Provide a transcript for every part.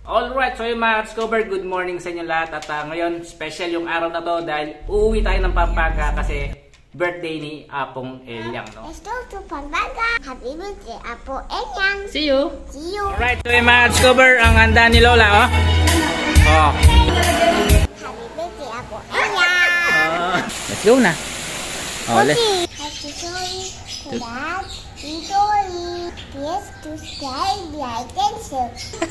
Alright, so yung mga Discover, good morning sa inyo lahat. At ngayon, special yung araw na to dahil uuwi tayo ng Pampanga kasi birthday ni Apong Elyang, no? Let's go to Pampanga. Happy birthday, Apo Elyang. See you! See you! Alright, so yung mga Discover, ang handa ni Lola, oh. Oh. Happy birthday, Apo Elyang. Let's go na. Oh, let's... Happy birthday to Dad, Tori. Please to subscribe, like, and share.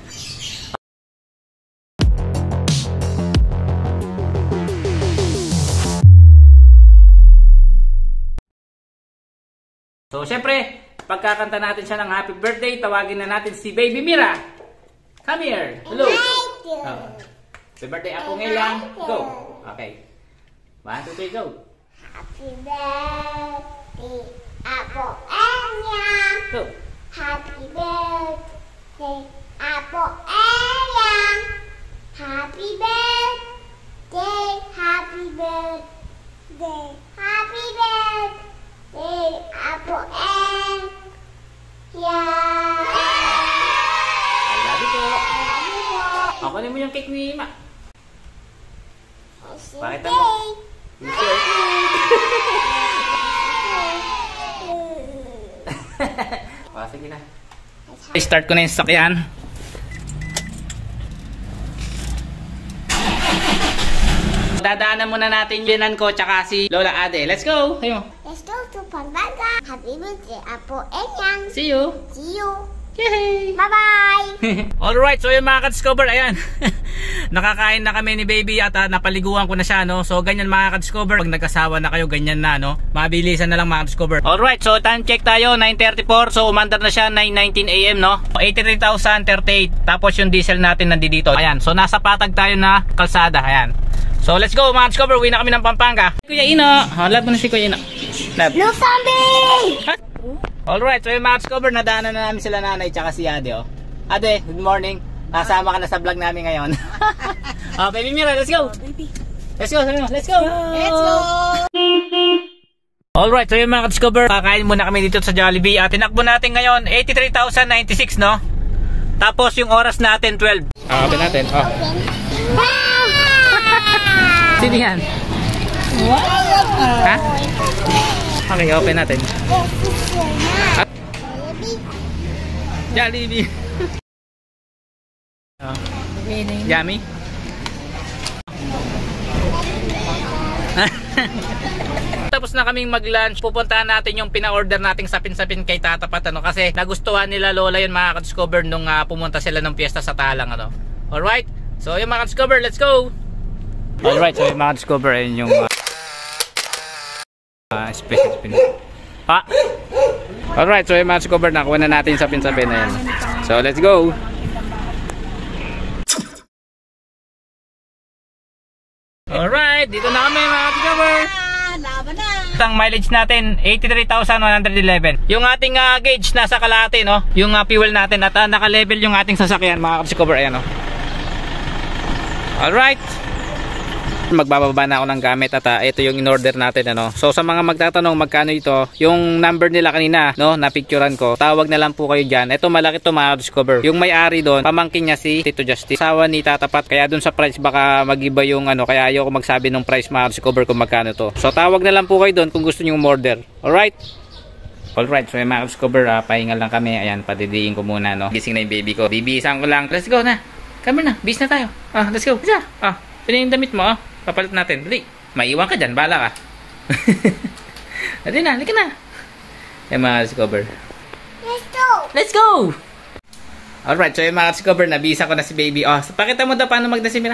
So, syempre, pagkakanta natin siya ng happy birthday, tawagin na natin si Baby Mira. Come here. Hello. Happy birthday, Apong Elyang. Go. Okay. 1, 2, 3, go. Happy birthday, Apo Elyang. Go. Happy birthday, Apo Elyang. Happy birthday, happy birthday, happy birthday. Apo Elyang. I love you po. Ako na mo yung cake ni Ma. Pakita mo. You share cake. Sige na. Start ko na yung sakyan. Dadaanan muna natin binan ko tsaka si Lola Ade. Let's go! Kayo. Let's go to Pampanga. Happy birthday, Apo Elyang. See you! See you! Yay! Bye-bye! Alright, so yung mga ka-discover, ayan. Nakakain na kami ni Baby at napaliguan ko na siya, no? So ganyan mga ka-discover, pag nagkasawa na kayo, ganyan na, no? Mabilisan na lang mga ka-discover. Alright, so time check tayo, 9:34. So umandar na siya, 9:19 AM, no? 83,038. Tapos yung diesel natin nandito. Ayan, so nasa patag tayo na kalsada, ayan. So let's go mga ka-discover, uwi na kami ng Pampanga. Kuya Ino, love mo na si Kuya Ino. Love. No zombie! Alright, so yung mga discover, nadaanan na namin sila nanay tsaka si Ade, oh. Ade, good morning. Kasama ka na sa vlog namin ngayon. Oh, Baby Mira, let's go. Let's go, let's go. Let's go! Alright, so yung mga discover, kakain muna kami dito sa Jollibee. At tinakbo natin ngayon, 83,096, no? Tapos yung oras natin, 12. Open natin, oh. Sino yan? Ha? Okay, open natin. Jollibee. Yummy. Tapos na kaming mag-lunch, pupuntahan natin yung pina-order nating sapin-sapin kay Tatapat, ano, kasi nagustuhan nila Lola yun mga ka-discover nung pumunta sila ng piyesta sa Talang, ano. Alright, so yung mga ka-discover, let's go! Alright, so yung mga ka-discover, ayun yung special spin. Alright, so yung mga ka-discover, nakuha na natin sapin-sapin na yan. So let's go! Alright, dito na kami mga ka-discover. Laban na! Ang mileage natin 83,111. Yung ating gauge nasa kalahati, no? Yung fuel natin at naka-level yung ating sasakyan mga ka-discover, ayan, no? Alright, magbababa na ako ng gamit at ito yung in-order natin, ano. So sa mga magtatanong magkano ito, yung number nila kanina, no, na picturean ko, tawag na lang po kayo dyan. Ito malaki to mga discover. Yung may-ari doon, pamangkin niya si Tito Justice, asawa ni Tatapat, kaya doon sa price baka mag-iba yung ano, kaya ayoko magsabi ng price mga discover kung magkano to. So tawag na lang po kayo doon kung gusto niyo umorder. Alright? Alright, so yung mga discover, pahinga lang kami. Ayan, padidiin ko muna, no. Gising na yung baby ko. Bibihisan ko lang. Let's go na. Come na, bis na tayo. Let's go. Isa. Pili yung damit mo, papalit natin. Dali. Maiwan ka dyan. Bahala ka. Dali na. Halika na. Yung mga discover. Let's go! Let's go! Alright. So yung mga discover, nabisa ko na si baby. So pakita mo daw paano magdasimira.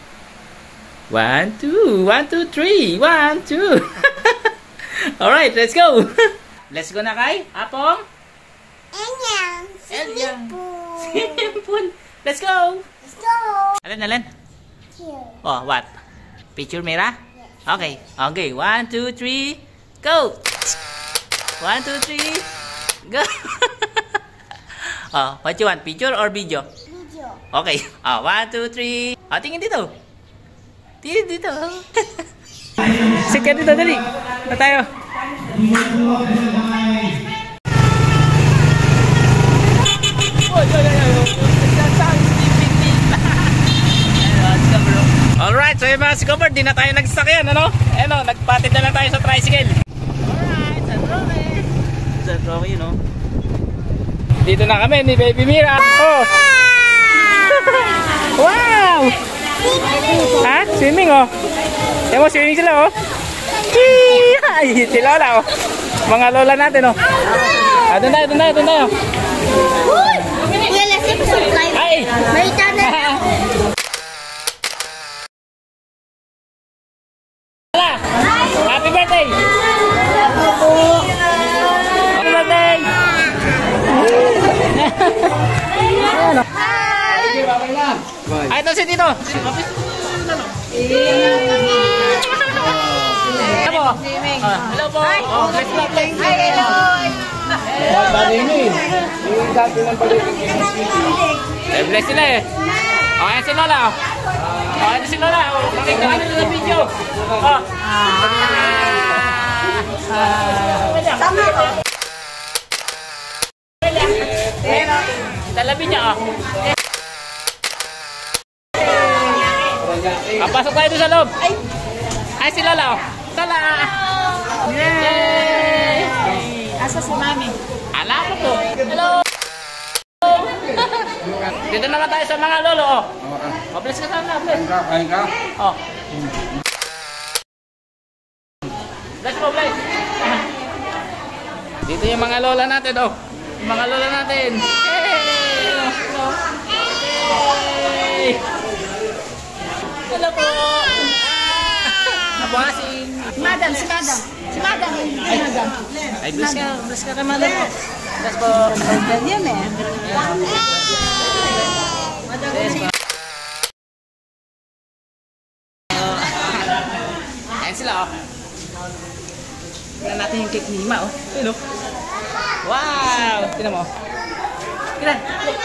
1, 2. 1, 2, 3. 1, 2. Alright. Let's go. Let's go na kay Apong Elyang. Elyang. Swimming pool. Let's go. Let's go! Alin? Here. Oh, what? Picture Mira? Okay. Okay. 1, 2, 3. Go! 1, 2, 3. Go! What you want? Picture or video? Video. Okay. 1, 2, 3. Tingin dito. Tingin dito. Sige dito, dali. Na tayo. so yung mga Scoper, di na tayo nagsasakyan, ano? Ano, nagpatid na lang tayo sa tricycle. Alright, San Roque. San Roque, you know. Dito na kami ni Baby Mira. Oh! Wow! Ha? Swimming, oh. Yan mo, swimming sila, oh. Ay, si Lola, oh. Mga lola natin, oh. Ah, doon tayo, doon tayo, doon tayo. Ay! May tanay. Happy birthday! Happy birthday! Ay, ito si Tito! Hello po! Hello po! Bless na, bless! Bless sila eh! Okay, si Lola! Okay, si Lola! Pakita ka nila sa video! Sama ko. Lalabi niya, oh. Pasok tayo doon sa loob. Ay, si Lola, oh. Lola! Yay! Asa si Mami? Ala ko po. Hello! Dito naman tayo sa mga lolo, oh. Oh, bless ka sana, bless. Kain ka? Oh. Bless mo, bless. Dito yung mga lola natin, oh. Yung mga lola natin. Hey! Hey! Hello po! Nabuhasin! Madam, si Madam. Si Madam. Si Madam. Ay, bless ka kay madam po. Bless po. Ganyan eh. Ayan sila, oh. Tignan natin yung cake ni Ima, oh. Ayun, oh. Wow! Tignan mo, oh. Tignan.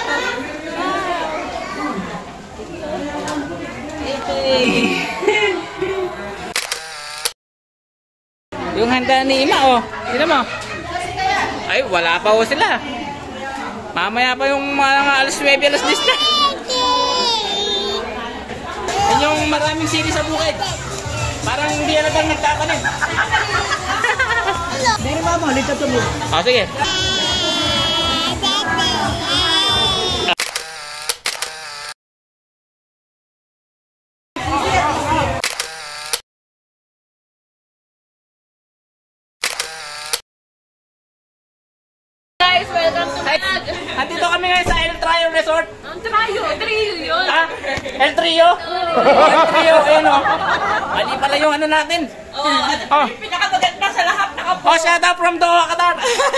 Yung handa ni Ima, oh. Tignan mo. Ay, wala pa, oh, sila. Mamaya pa yung mga alas 9, alas 10 na. Yan yung maraming sili sa bukid. Parang hindi yan lang nagtatanim. Hindi mama, dito to mo. Oh, sige. Guys, welcome to vlog. Andito kami ngayon sa El Trio Resort. Ang trio yun. Ha? El Trio? El Trio, ayun o. Mali pala yung ano natin. Oh. Pinakamaganda sa lahat. Oh, shout out from Doha, Qatar.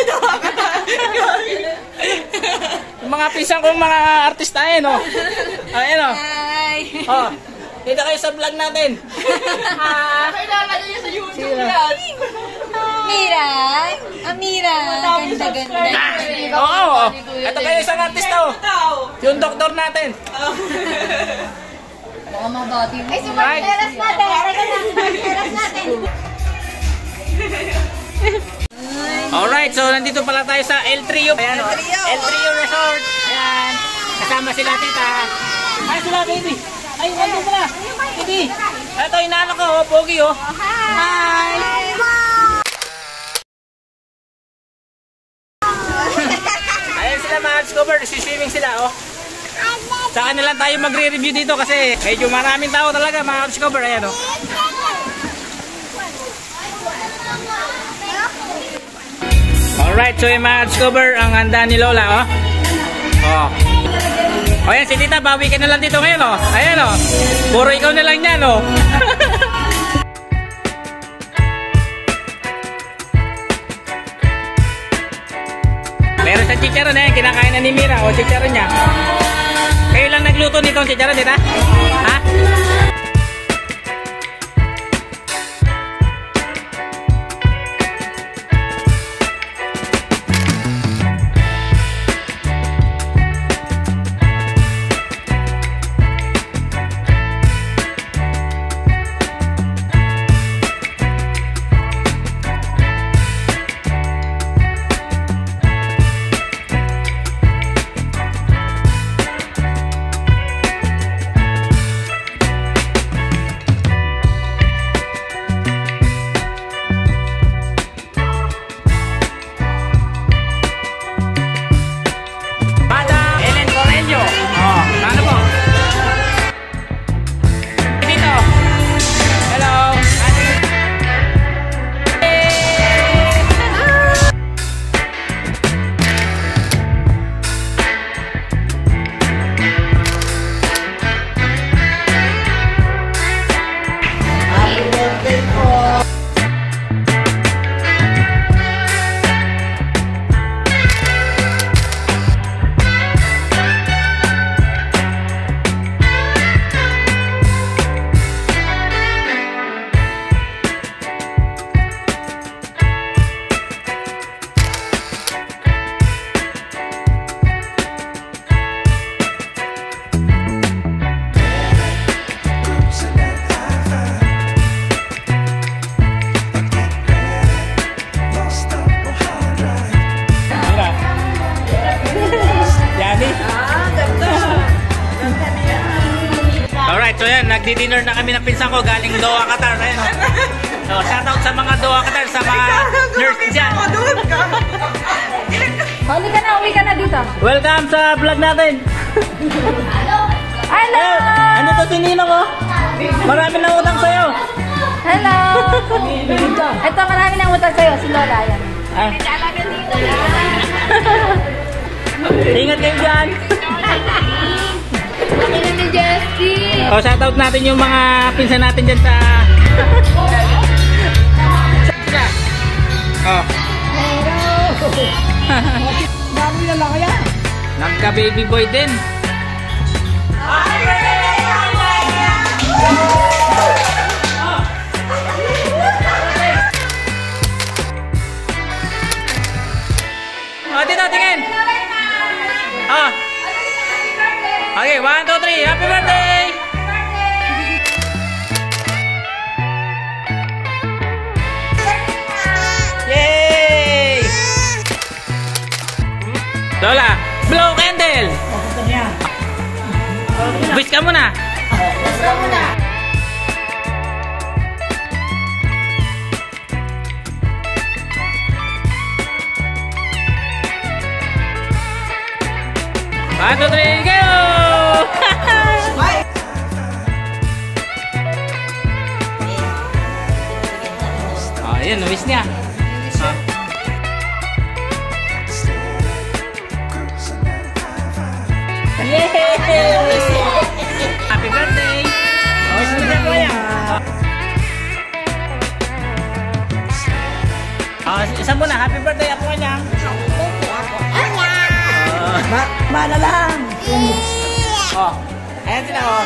Yung mga pisang kong mga artista ayun o. Ayun o. Hi. Oh. Dito kayo sa vlog natin. Kailangan niya sa YouTube yan. Mira. Amira. Ganda-ganda. Oo. Ito kayo isang artista o. Yung doktor natin. Baka mabati mo. Ay, Right. teras natin. Teras natin. Alright, so nandito pala tayo sa El Trio. Ayan, El Trio Resort. Ayan. Kasama sila tita. Ay, sila baby. Ay, nandito pala. Baby. Ito, inaano ko, oh, pogi oh. Hi. Ayan sila mga Discover, swimming sila oh. Sa kanila tayo magre-review dito kasi medyo maraming tao talaga mga Discover. Ayan oh. Alright, so yung mga Discover, ang handa ni Lola oh. Oh. O yan, si tita, bawi ka na lang dito ngayon oh. Ayan oh. Puro ikaw na lang yan oh. Meron sa chicharon eh, kinakain na ni Mira o chicharon niya. Kayo lang nagluto nitong chicharon, tita? Ha? So yan, nagdi-dinner na kami ng pinsan ko galing Doha, Qatar. Ayan, oh. So, shoutout sa mga Doha, Qatar, sa mga nurse dyan. Uwi ka na dito. Welcome sa vlog natin. Hello! Ano to si Nino ko? Marami na utang sa'yo. Hello! Ito, marami nang utang sa'yo. Si Lola, yan. Ah. Ingat kayo dyan. Okay na ni Jessie. O, shoutout natin yung mga pinsan natin dyan sa... Oh. Dami na lang kaya. Nagka-baby boy din. Oh, dito, tingin. Oh. Okay, 1, 2, 3. Happy birthday! Yay! Lola, blow candle! Wish ka muna! One, two, three, go! Oh, yun, wish niya. Ah. Yay! Happy birthday! Wish niya po yan. Oh, isa muna, happy birthday ako kanyang. Mana lang. Oh, ayan sila oh.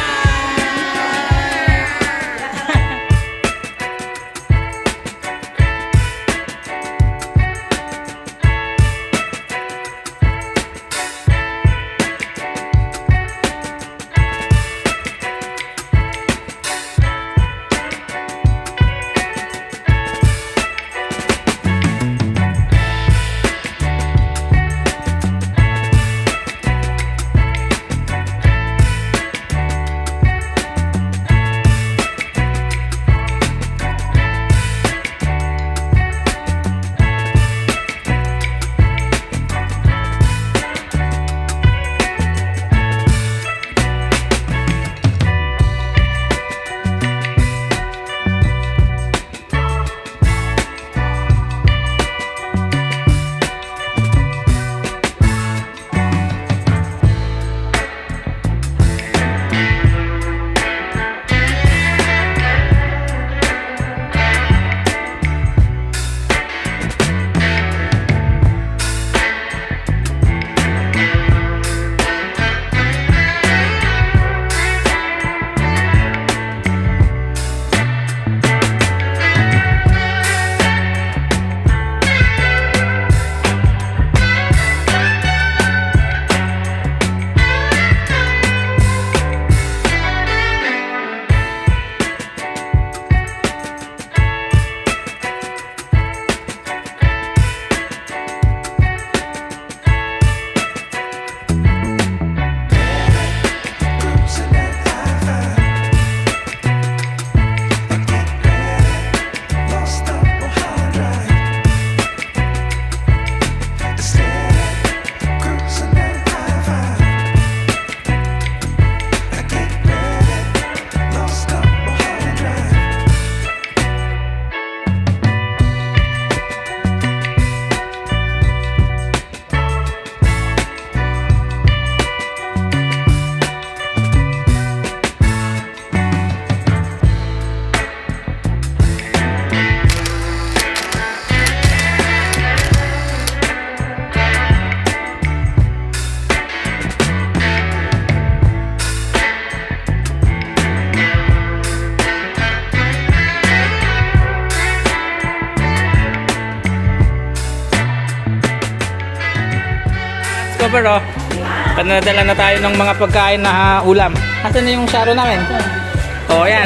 Discover oh. Panadala na tayo ng mga pagkain na ulam. Asan na yung sharo namin? Oh, ayan.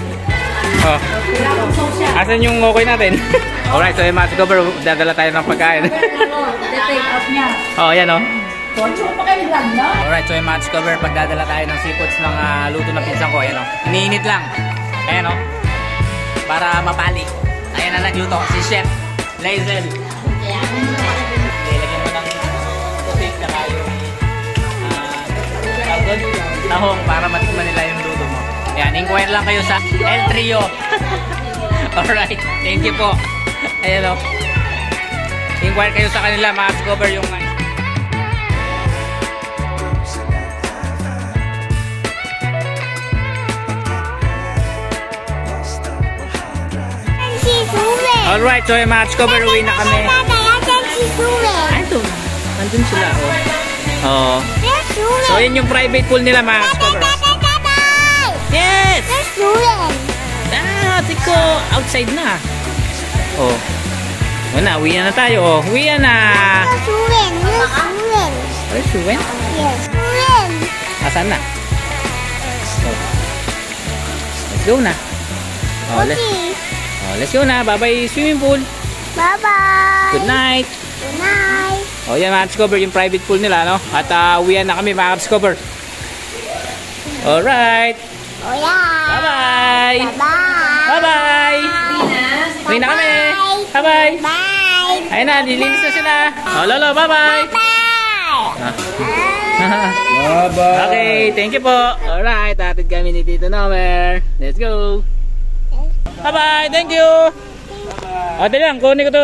Oh. Asan yung okay natin? Alright, so yung mga Discover, dadala tayo ng pagkain. The take off niya. Oh, ayan oh. Tsaka pa kayo vlog, no? Alright, so yung mga discover, pagdadala tayo ng seafoods ng luto na pinsan ko. Ayan o, iniinit lang. Ayan o, para mapali. Ayan na nagluto, si Chef Lazel. Lagyan mo ng tubig na kayo tahong para matikman nila yung luto mo. Ayan, inquire lang kayo sa El Trio. Alright, thank you po. Ayan o, inquire kayo sa kanila, mga discover yung alright, so yung mga discover, uwi na kami. Ay, ito. Nandun sila, oh. Oo. So, yun yung private pool nila, mga discover. Yes! Ah, tiko. Outside na. Oh. Wala, uwi na tayo, oh. Uwi na. Ay, suwen? Yes. Asan na? Oh. Let's go na. Oh, let's go na. Bye-bye swimming pool. Bye-bye. Good night. Good night. O yan mga discover, yung private pool nila, no? At uwian na kami mga discover. Alright. Oh yeah. Bye-bye. Bye-bye. Bye-bye. Uwi na kami. Bye-bye. Bye. Ayun na, nilinis na sila. O lolo, bye-bye. Bye-bye. Okay, thank you po. Alright, atid kami ni Tito Nomer. Let's go. Bye-bye, thank you. O, dali lang, kunin ko ito.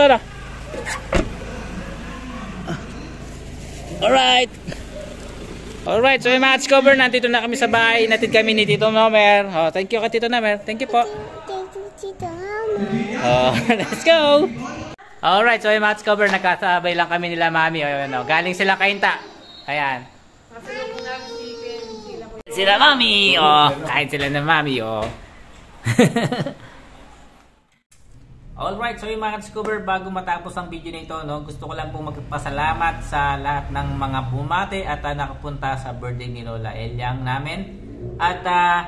Alright. Alright, so yung mga discover, nandito na kami sa bahay. Natid kami ni Tito Nomer. Oh, thank you ka Tito Nomer. Thank you po. Thank you, Tito. Oh, let's go. Alright, so yung mga discover, nagkasabay lang kami nila mami. O, yun, galing sila kainta. Ayan. Sila mami. Oh, kain sila ng mami. Oh. Alright, so yung mga discover, bago matapos ang video na ito, no, gusto ko lang pong magpasalamat sa lahat ng mga bumate at nakapunta sa birthday ni Lola Elyang namin. At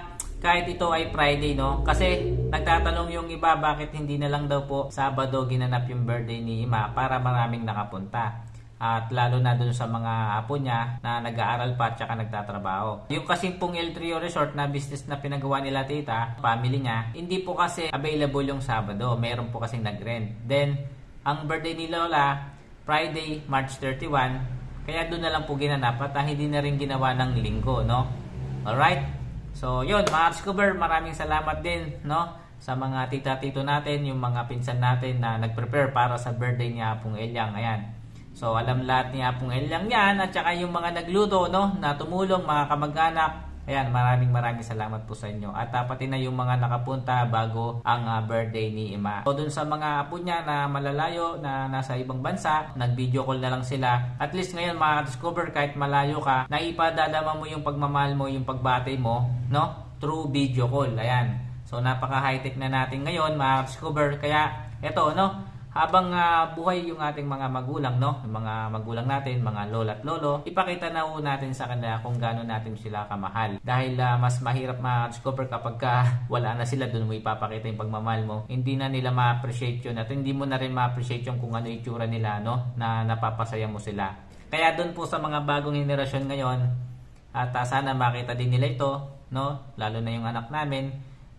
kahit ito ay Friday, no, kasi nagtatanong yung iba bakit hindi na lang daw po Sabado ginanap yung birthday ni Ima para maraming nakapunta. At lalo na dun sa mga apo niya na nag-aaral pa at saka nagtatrabaho. Yung kasing pong El Trio Resort na business na pinagawa nila tita, family niya, hindi po kasi available yung Sabado. Meron po kasing nag-rent. Then, ang birthday ni Lola, Friday, March 31, kaya doon na lang po ginanap at hindi na rin ginawa ng linggo, no? Alright? So, yun, mga discover, maraming salamat din, no? Sa mga tita-tito natin, yung mga pinsan natin na nag-prepare para sa birthday niya pong Elyang. Ayan. So, alam lahat niya pong Elyang yan at saka yung mga nagluto, no, na tumulong, mga kamag-anak. Ayan, maraming salamat po sa inyo. At pati na yung mga nakapunta bago ang birthday ni Ima. So, dun sa mga apo niya na malalayo, na nasa ibang bansa, nag-video call na lang sila. At least ngayon, mga discover, kahit malayo ka, naipadadama mo yung pagmamahal mo, yung pagbati mo, no, through video call. Ayan. So, napaka-high-tech na natin ngayon, mga discover. Kaya, eto, no, habang buhay yung ating mga magulang, no? Yung mga magulang natin, mga lola at lolo, ipakita na po natin sa kanila kung gaano natin sila kamahal. Dahil mas mahirap ma-discover kapag wala na sila, doon mo ipapakita yung pagmamahal mo. Hindi na nila ma-appreciate yun at hindi mo na rin ma-appreciate yung kung ano itsura nila, no? Na napapasaya mo sila. Kaya doon po sa mga bagong henerasyon ngayon, at sana makita din nila ito, no? Lalo na yung anak namin,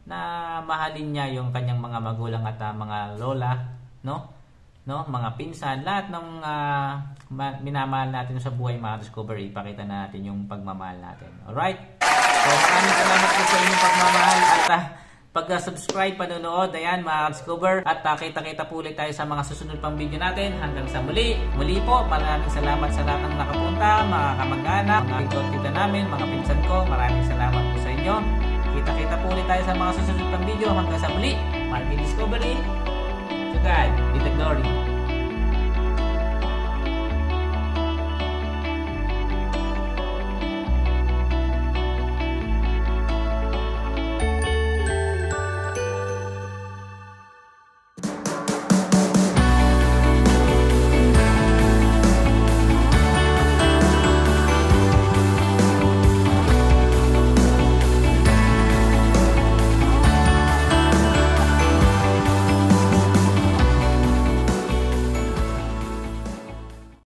na mahalin niya yung kanyang mga magulang at mga lola, no, mga pinsan, lahat ng minamahal natin sa buhay, mga discover, ipakita na natin yung pagmamahal natin. Alright? So, maraming salamat po sa inyong pagmamahal at pag-subscribe, panonood. Ayan, mga discover, at kita-kita po ulit tayo sa mga susunod pang video natin. Hanggang sa muli po, maraming salamat sa lahat ng nakapunta, mga kamag-anak, mga tita namin, mga pinsan ko. Maraming salamat po sa inyo. Kita-kita po ulit tayo sa mga susunod pang video. Hanggang sa muli, Marvin Discovery. To God be the glory.